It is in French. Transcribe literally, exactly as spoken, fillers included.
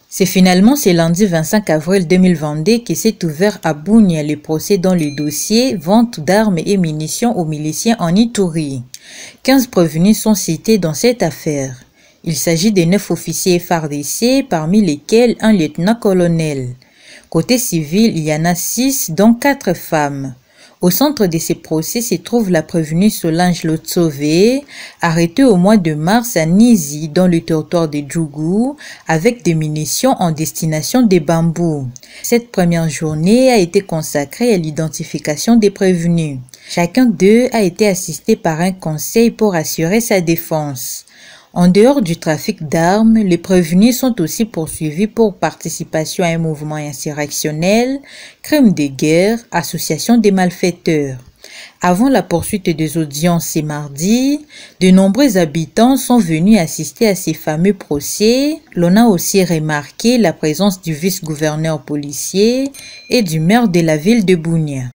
C'est finalement ce lundi vingt-cinq avril deux mille vingt-deux que s'est ouvert à Bunia le procès dans le dossier vente d'armes et munitions aux miliciens en Ituri. quinze prévenus sont cités dans cette affaire. Il s'agit de neuf officiers F A R D C, parmi lesquels un lieutenant-colonel. Côté civil, il y en a six, dont quatre femmes. Au centre de ces procès se trouve la prévenue Solange Lotsové, arrêtée au mois de mars à Nizi, dans le territoire de Djougou, avec des munitions en destination des bambous. Cette première journée a été consacrée à l'identification des prévenus. Chacun d'eux a été assisté par un conseil pour assurer sa défense. En dehors du trafic d'armes, les prévenus sont aussi poursuivis pour participation à un mouvement insurrectionnel, crime de guerre, association des malfaiteurs. Avant la poursuite des audiences ce mardi, de nombreux habitants sont venus assister à ces fameux procès. L'on a aussi remarqué la présence du vice-gouverneur policier et du maire de la ville de Bunia.